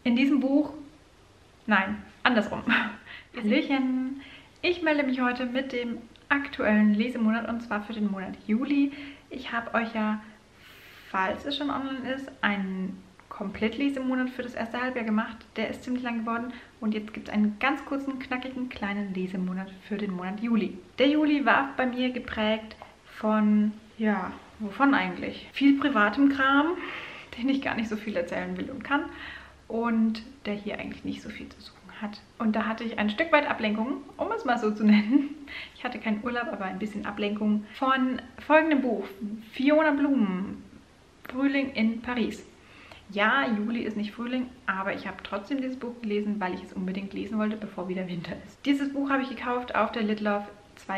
In diesem Buch, nein, andersrum. Hallöchen, ich melde mich heute mit dem aktuellen Lesemonat und zwar für den Monat Juli. Ich habe euch ja, falls es schon online ist, einen Komplettlesemonat für das erste Halbjahr gemacht. Der ist ziemlich lang geworden und jetzt gibt es einen ganz kurzen, knackigen, kleinen Lesemonat für den Monat Juli. Der Juli war bei mir geprägt von, ja, wovon eigentlich? Viel privatem Kram, den ich gar nicht so viel erzählen will und kann und der hier eigentlich nicht so viel zu suchen hat. Und da hatte ich ein Stück weit Ablenkung, um es mal so zu nennen. Ich hatte keinen Urlaub, aber ein bisschen Ablenkung von folgendem Buch. Fiona Blum, Frühling in Paris. Ja, Juli ist nicht Frühling, aber ich habe trotzdem dieses Buch gelesen, weil ich es unbedingt lesen wollte, bevor wieder Winter ist. Dieses Buch habe ich gekauft auf der Litlove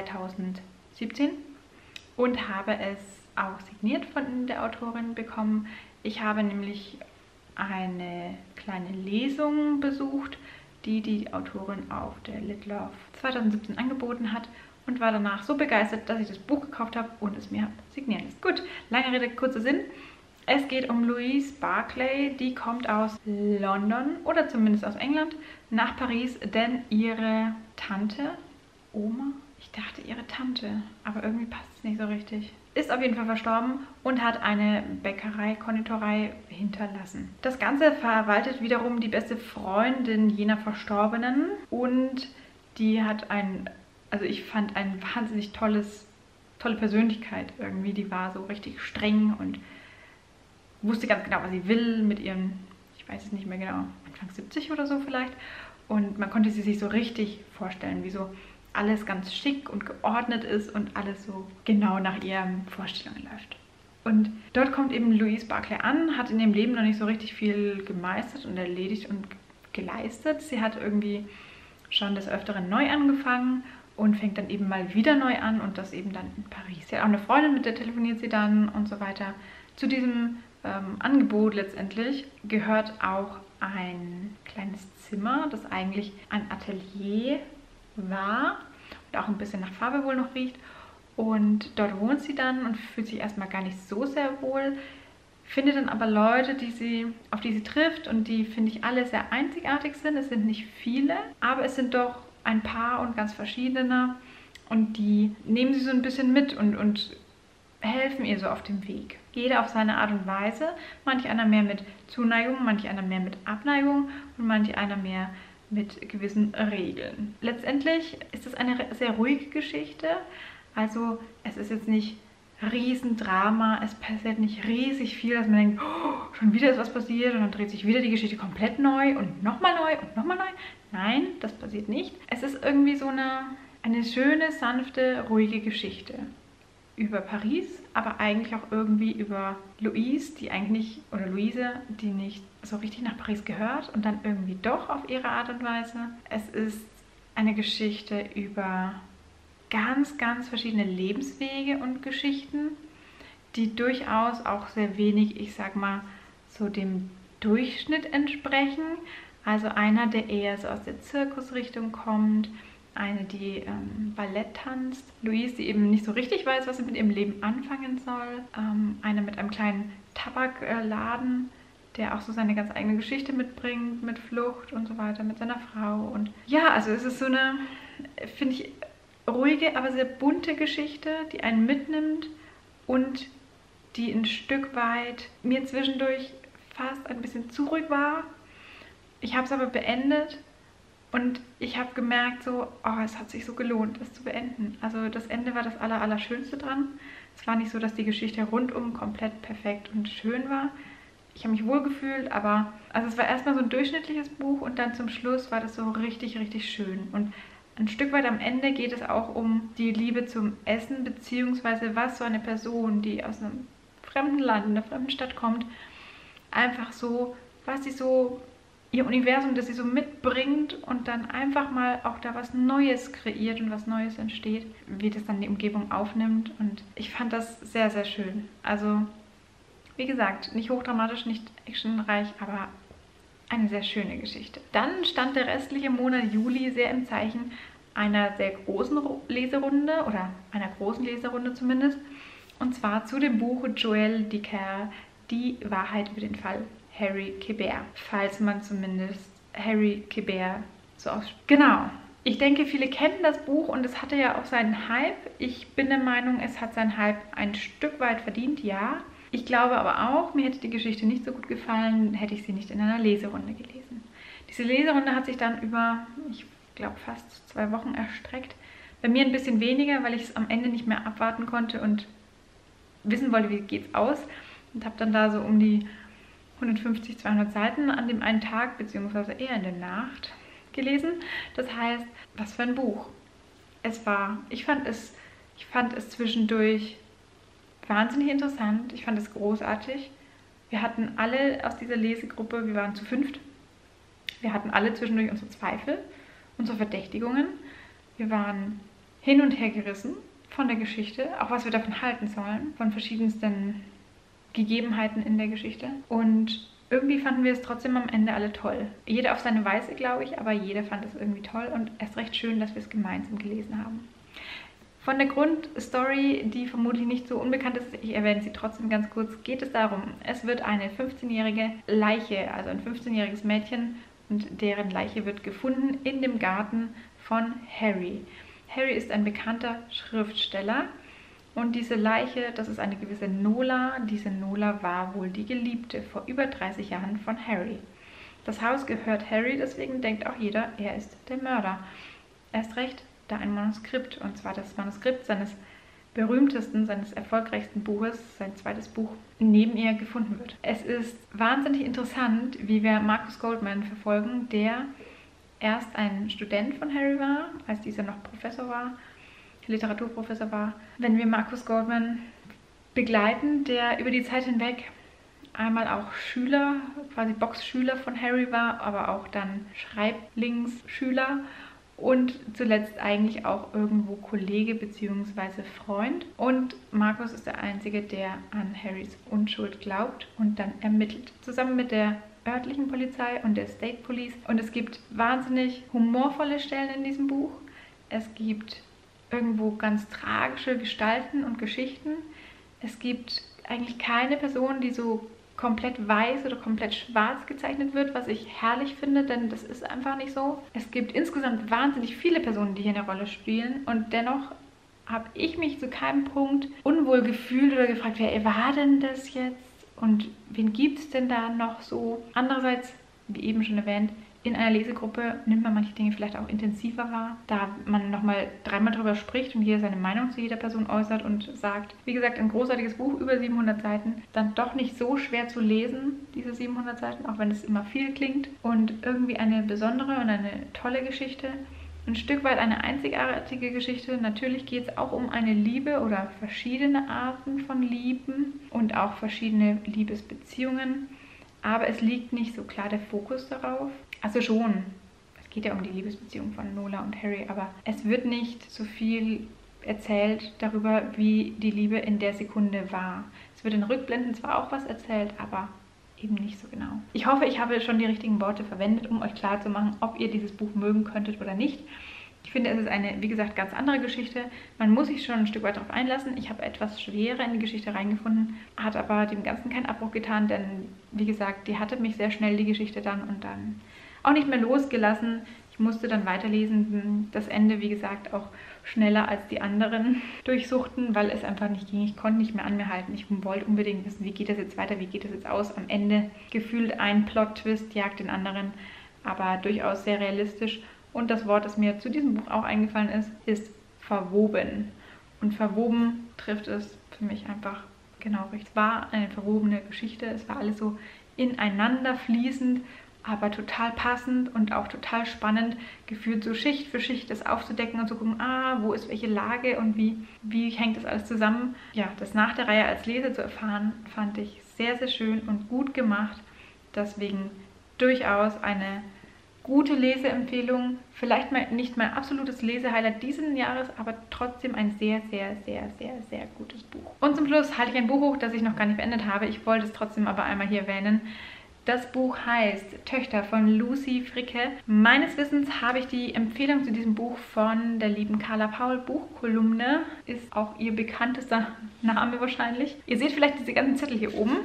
2017 und habe es auch signiert von der Autorin bekommen. Ich habe nämlich eine kleine Lesung besucht, die die Autorin auf der Litlove 2017 angeboten hat und war danach so begeistert, dass ich das Buch gekauft habe und es mir signieren lässt. Gut, lange Rede, kurzer Sinn. Es geht um Louise Barclay, die kommt aus London oder zumindest aus England nach Paris, denn ihre Tante, Oma, ich dachte ihre Tante, aber irgendwie passt es nicht so richtig, ist auf jeden Fall verstorben und hat eine Bäckerei, Konditorei hinterlassen. Das Ganze verwaltet wiederum die beste Freundin jener Verstorbenen und die hat also ich fand ein wahnsinnig tolle Persönlichkeit irgendwie. Die war so richtig streng und wusste ganz genau, was sie will mit ihren, ich weiß es nicht mehr genau, Anfang 70 oder so vielleicht. Und man konnte sie sich so richtig vorstellen, wie so alles ganz schick und geordnet ist und alles so genau nach ihren Vorstellungen läuft. Und dort kommt eben Louise Barclay an, hat in ihrem Leben noch nicht so richtig viel gemeistert und erledigt und geleistet. Sie hat irgendwie schon des Öfteren neu angefangen und fängt dann eben mal wieder neu an und das eben dann in Paris. Sie hat auch eine Freundin, mit der telefoniert sie dann und so weiter. Zu diesem Angebot letztendlich gehört auch ein kleines Zimmer, das eigentlich ein Atelier war und auch ein bisschen nach Farbe wohl noch riecht. Und dort wohnt sie dann und fühlt sich erstmal gar nicht so sehr wohl, findet dann aber Leute, auf die sie trifft und die, finde ich, alle sehr einzigartig sind. Es sind nicht viele, aber es sind doch ein paar und ganz verschiedene und die nehmen sie so ein bisschen mit und helfen ihr so auf dem Weg. Jeder auf seine Art und Weise. Manch einer mehr mit Zuneigung, manch einer mehr mit Abneigung und manch einer mehr mit gewissen Regeln. Letztendlich ist es eine sehr ruhige Geschichte. Also es ist jetzt nicht Riesendrama, es passiert nicht riesig viel, dass man denkt, oh, schon wieder ist was passiert und dann dreht sich wieder die Geschichte komplett neu und nochmal neu und nochmal neu. Nein, das passiert nicht. Es ist irgendwie so eine schöne, sanfte, ruhige Geschichte über Paris, aber eigentlich auch irgendwie über Luise, die nicht so richtig nach Paris gehört und dann irgendwie doch auf ihre Art und Weise. Es ist eine Geschichte über ganz, ganz verschiedene Lebenswege und Geschichten, die durchaus auch sehr wenig, ich sag mal, so dem Durchschnitt entsprechen. Also einer, der eher so aus der Zirkusrichtung kommt, eine, die Ballett tanzt, Louise, die eben nicht so richtig weiß, was sie mit ihrem Leben anfangen soll, eine mit einem kleinen Tabakladen, der auch so seine ganz eigene Geschichte mitbringt, mit Flucht und so weiter, mit seiner Frau. Und ja, also es ist so eine, finde ich, ruhige, aber sehr bunte Geschichte, die einen mitnimmt und die ein Stück weit mir zwischendurch fast ein bisschen zu ruhig war. Ich habe es aber beendet. Und ich habe gemerkt, so, oh, es hat sich so gelohnt, das zu beenden. Also das Ende war das Allerschönste dran. Es war nicht so, dass die Geschichte rundum komplett perfekt und schön war. Ich habe mich wohl gefühlt, aber also es war erstmal so ein durchschnittliches Buch und dann zum Schluss war das so richtig, richtig schön. Und ein Stück weit am Ende geht es auch um die Liebe zum Essen, beziehungsweise was so eine Person, die aus einem fremden Land, in einer fremden Stadt kommt, einfach so, was sie so, ihr Universum, das sie so mitbringt und dann einfach mal auch da was Neues kreiert und was Neues entsteht, wie das dann die Umgebung aufnimmt. Und ich fand das sehr, sehr schön. Also, wie gesagt, nicht hochdramatisch, nicht actionreich, aber eine sehr schöne Geschichte. Dann stand der restliche Monat Juli sehr im Zeichen einer sehr großen Leserunde oder einer großen Leserunde zumindest. Und zwar zu dem Buch Joël Dicker, Die Wahrheit über den Fall Harry Quebert, falls man zumindest Harry Quebert so ausspricht. Genau. Ich denke, viele kennen das Buch und es hatte ja auch seinen Hype. Ich bin der Meinung, es hat seinen Hype ein Stück weit verdient, ja. Ich glaube aber auch, mir hätte die Geschichte nicht so gut gefallen, hätte ich sie nicht in einer Leserunde gelesen. Diese Leserunde hat sich dann über, ich glaube, fast 2 Wochen erstreckt. Bei mir ein bisschen weniger, weil ich es am Ende nicht mehr abwarten konnte und wissen wollte, wie geht's aus. Und habe dann da so um die 150, 200 Seiten an dem einen Tag, beziehungsweise eher in der Nacht gelesen. Das heißt, was für ein Buch. Ich fand es zwischendurch wahnsinnig interessant. Ich fand es großartig. Wir hatten alle aus dieser Lesegruppe, wir waren zu 5. Wir hatten alle zwischendurch unsere Zweifel, unsere Verdächtigungen. Wir waren hin und her gerissen von der Geschichte, auch was wir davon halten sollen, von verschiedensten Gegebenheiten in der Geschichte. Und irgendwie fanden wir es trotzdem am Ende alle toll. Jeder auf seine Weise, glaube ich, aber jeder fand es irgendwie toll und erst recht schön, dass wir es gemeinsam gelesen haben. Von der Grundstory, die vermutlich nicht so unbekannt ist, ich erwähne sie trotzdem ganz kurz, geht es darum, es wird eine 15-jährige Leiche, also ein 15-jähriges Mädchen, und deren Leiche wird gefunden in dem Garten von Harry. Harry ist ein bekannter Schriftsteller und diese Leiche, das ist eine gewisse Nola. Diese Nola war wohl die Geliebte vor über 30 Jahren von Harry. Das Haus gehört Harry, deswegen denkt auch jeder, er ist der Mörder. Erst recht, da ein Manuskript, und zwar das Manuskript seines berühmtesten, seines erfolgreichsten Buches, sein zweites Buch, neben ihr gefunden wird. Es ist wahnsinnig interessant, wie wir Marcus Goldman verfolgen, der erst ein Student von Harry war, als dieser noch Professor war, Literaturprofessor war. Wenn wir Marcus Goldman begleiten, der über die Zeit hinweg einmal auch Schüler, quasi Boxschüler von Harry war, aber auch dann Schreiblingsschüler und zuletzt eigentlich auch irgendwo Kollege bzw. Freund. Und Marcus ist der Einzige, der an Harrys Unschuld glaubt und dann ermittelt. Zusammen mit der örtlichen Polizei und der State Police. Und es gibt wahnsinnig humorvolle Stellen in diesem Buch. Es gibt irgendwo ganz tragische Gestalten und Geschichten. Es gibt eigentlich keine Person, die so komplett weiß oder komplett schwarz gezeichnet wird, was ich herrlich finde, denn das ist einfach nicht so. Es gibt insgesamt wahnsinnig viele Personen, die hier eine Rolle spielen und dennoch habe ich mich zu keinem Punkt unwohl gefühlt oder gefragt, wer war denn das jetzt und wen gibt es denn da noch so? Andererseits, wie eben schon erwähnt, in einer Lesegruppe nimmt man manche Dinge vielleicht auch intensiver wahr, da man nochmal 3-mal drüber spricht und jeder seine Meinung zu jeder Person äußert und sagt, wie gesagt, ein großartiges Buch, über 700 Seiten, dann doch nicht so schwer zu lesen, diese 700 Seiten, auch wenn es immer viel klingt und irgendwie eine besondere und eine tolle Geschichte. Ein Stück weit eine einzigartige Geschichte. Natürlich geht es auch um eine Liebe oder verschiedene Arten von Lieben und auch verschiedene Liebesbeziehungen. Aber es liegt nicht so klar der Fokus darauf. Also schon, es geht ja um die Liebesbeziehung von Nola und Harry, aber es wird nicht so viel erzählt darüber, wie die Liebe in der Sekunde war. Es wird in Rückblenden zwar auch was erzählt, aber eben nicht so genau. Ich hoffe, ich habe schon die richtigen Worte verwendet, um euch klarzumachen, ob ihr dieses Buch mögen könntet oder nicht. Ich finde, es ist eine, wie gesagt, ganz andere Geschichte. Man muss sich schon ein Stück weit darauf einlassen. Ich habe etwas schwerer in die Geschichte reingefunden, hat aber dem Ganzen keinen Abbruch getan, denn, wie gesagt, die hatte mich sehr schnell, die Geschichte dann, und dann auch nicht mehr losgelassen. Ich musste dann weiterlesen. Das Ende, wie gesagt, auch schneller als die anderen durchsuchten, weil es einfach nicht ging. Ich konnte nicht mehr an mir halten. Ich wollte unbedingt wissen, wie geht das jetzt weiter, wie geht das jetzt aus. Am Ende gefühlt ein Plot-Twist jagt den anderen, aber durchaus sehr realistisch. Und das Wort, das mir zu diesem Buch auch eingefallen ist, ist verwoben. Und verwoben trifft es für mich einfach genau richtig. Es war eine verwobene Geschichte. Es war alles so ineinander fließend, aber total passend und auch total spannend, gefühlt so Schicht für Schicht das aufzudecken und zu gucken, wo ist welche Lage und wie hängt das alles zusammen. Ja, das nach der Reihe als Leser zu erfahren, fand ich sehr, sehr schön und gut gemacht. Deswegen durchaus eine gute Leseempfehlung. Vielleicht mal nicht mein absolutes Lesehighlight diesen Jahres, aber trotzdem ein sehr, sehr, sehr, sehr, sehr gutes Buch. Und zum Schluss halte ich ein Buch hoch, das ich noch gar nicht beendet habe. Ich wollte es trotzdem aber einmal hier erwähnen. Das Buch heißt Töchter von Lucy Fricke. Meines Wissens habe ich die Empfehlung zu diesem Buch von der lieben Carla Paul. Buchkolumne ist auch ihr bekanntester Name wahrscheinlich. Ihr seht vielleicht diese ganzen Zettel hier oben.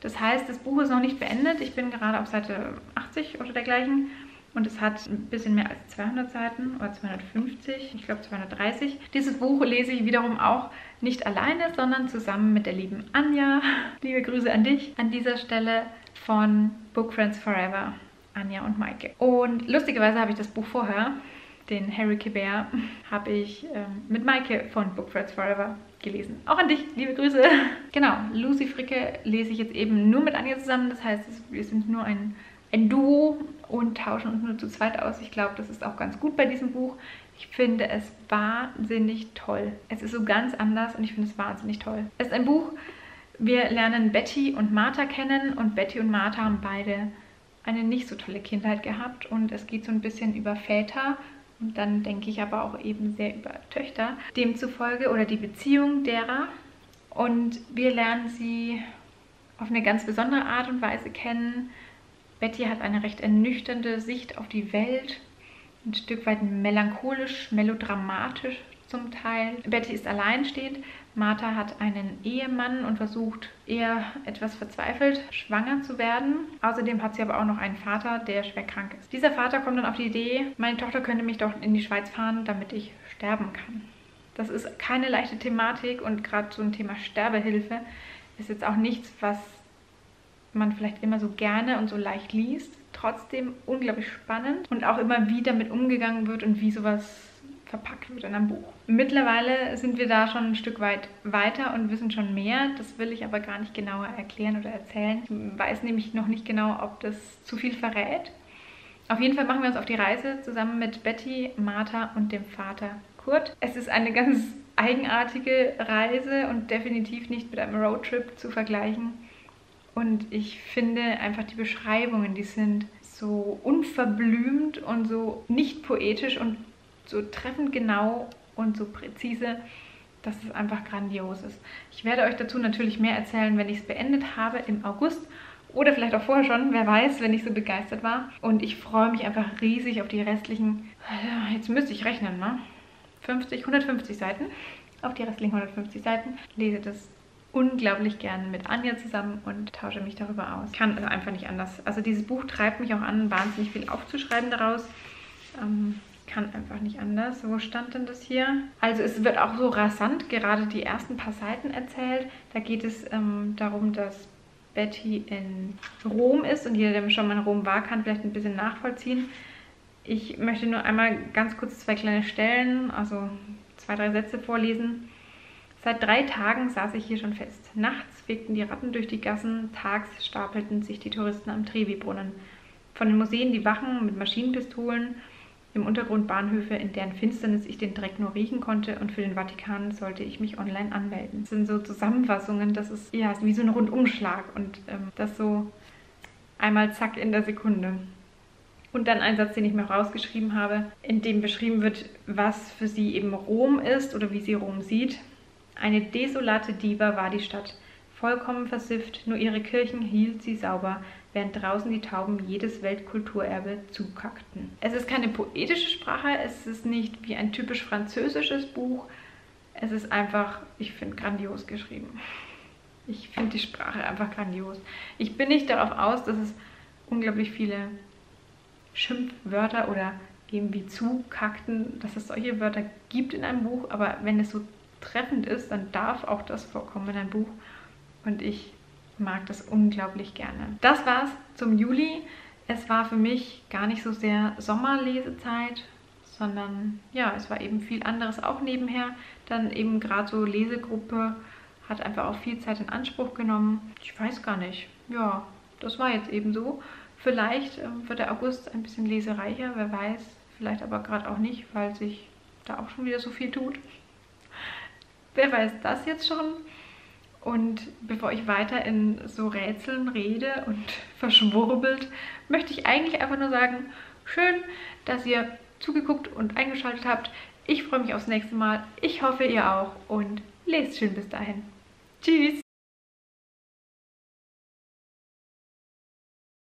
Das heißt, das Buch ist noch nicht beendet. Ich bin gerade auf Seite 80 oder dergleichen. Und es hat ein bisschen mehr als 200 Seiten oder 250, ich glaube 230. Dieses Buch lese ich wiederum auch nicht alleine, sondern zusammen mit der lieben Anja. Liebe Grüße an dich an dieser Stelle von Book Friends Forever, Anja und Maike. Und lustigerweise habe ich das Buch vorher, den Harry Quebert, habe ich mit Maike von Book Friends Forever gelesen. Auch an dich, liebe Grüße. Genau, Lucy Fricke lese ich jetzt eben nur mit Anja zusammen. Das heißt, wir sind nur ein Duo und tauschen uns nur zu zweit aus. Ich glaube, das ist auch ganz gut bei diesem Buch. Ich finde es wahnsinnig toll. Es ist so ganz anders und ich finde es wahnsinnig toll. Es ist ein Buch, wir lernen Betty und Martha kennen und Betty und Martha haben beide eine nicht so tolle Kindheit gehabt und es geht so ein bisschen über Väter und dann denke ich aber auch eben sehr über Töchter. Demzufolge oder die Beziehung derer und wir lernen sie auf eine ganz besondere Art und Weise kennen. Betty hat eine recht ernüchternde Sicht auf die Welt, ein Stück weit melancholisch, melodramatisch zum Teil. Betty ist alleinstehend, Martha hat einen Ehemann und versucht eher etwas verzweifelt, schwanger zu werden. Außerdem hat sie aber auch noch einen Vater, der schwer krank ist. Dieser Vater kommt dann auf die Idee, meine Tochter könnte mich doch in die Schweiz fahren, damit ich sterben kann. Das ist keine leichte Thematik und gerade so ein Thema Sterbehilfe ist jetzt auch nichts, was man vielleicht immer so gerne und so leicht liest. Trotzdem unglaublich spannend und auch immer wie damit umgegangen wird und wie sowas verpackt wird in einem Buch. Mittlerweile sind wir da schon ein Stück weit weiter und wissen schon mehr. Das will ich aber gar nicht genauer erklären oder erzählen. Ich weiß nämlich noch nicht genau, ob das zu viel verrät. Auf jeden Fall machen wir uns auf die Reise zusammen mit Betty, Martha und dem Vater Kurt. Es ist eine ganz eigenartige Reise und definitiv nicht mit einem Roadtrip zu vergleichen. Und ich finde einfach die Beschreibungen, die sind so unverblümt und so nicht poetisch und so treffend genau und so präzise, dass es einfach grandios ist. Ich werde euch dazu natürlich mehr erzählen, wenn ich es beendet habe im August oder vielleicht auch vorher schon, wer weiß, wenn ich so begeistert war. Und ich freue mich einfach riesig auf die restlichen, jetzt müsste ich rechnen, ne? 150 Seiten. Auf die restlichen 150 Seiten. Lese das unglaublich gern mit Anja zusammen und tausche mich darüber aus. Kann also einfach nicht anders. Also dieses Buch treibt mich auch an, wahnsinnig viel aufzuschreiben daraus. Kann einfach nicht anders. Wo stand denn das hier? Also es wird auch so rasant gerade die ersten paar Seiten erzählt. Da geht es darum, dass Betty in Rom ist und jeder, der schon mal in Rom war, kann vielleicht ein bisschen nachvollziehen. Ich möchte nur einmal ganz kurz 2 kleine Stellen, also 2, 3 Sätze vorlesen. Seit 3 Tagen saß ich hier schon fest. Nachts fegten die Ratten durch die Gassen, tags stapelten sich die Touristen am Trevi-Brunnen. Von den Museen die Wachen mit Maschinenpistolen, im Untergrund Bahnhöfe, in deren Finsternis ich den Dreck nur riechen konnte und für den Vatikan sollte ich mich online anmelden. Das sind so Zusammenfassungen, das ist ja wie so ein Rundumschlag und das so einmal zack in der Sekunde. Und dann ein Satz, den ich mir auch rausgeschrieben habe, in dem beschrieben wird, was für sie eben Rom ist oder wie sie Rom sieht. Eine desolate Diva war die Stadt, vollkommen versifft, nur ihre Kirchen hielt sie sauber, während draußen die Tauben jedes Weltkulturerbe zukackten. Es ist keine poetische Sprache, es ist nicht wie ein typisch französisches Buch, es ist einfach, ich finde, grandios geschrieben. Ich finde die Sprache einfach grandios. Ich bin nicht darauf aus, dass es unglaublich viele Schimpfwörter oder eben wie zukackten, dass es solche Wörter gibt in einem Buch, aber wenn es so treffend ist, dann darf auch das vorkommen in einem Buch und ich mag das unglaublich gerne. Das war's zum Juli. Es war für mich gar nicht so sehr Sommerlesezeit, sondern ja, es war eben viel anderes auch nebenher. Dann eben gerade so Lesegruppe hat einfach auch viel Zeit in Anspruch genommen. Ich weiß gar nicht. Ja, das war jetzt eben so. Vielleicht wird der August ein bisschen lesereicher, wer weiß. Vielleicht aber gerade auch nicht, weil sich da auch schon wieder so viel tut. Wer weiß das jetzt schon? Und bevor ich weiter in so Rätseln rede und verschwurbelt, möchte ich eigentlich einfach nur sagen, schön, dass ihr zugeguckt und eingeschaltet habt. Ich freue mich aufs nächste Mal. Ich hoffe, ihr auch und lest schön bis dahin. Tschüss!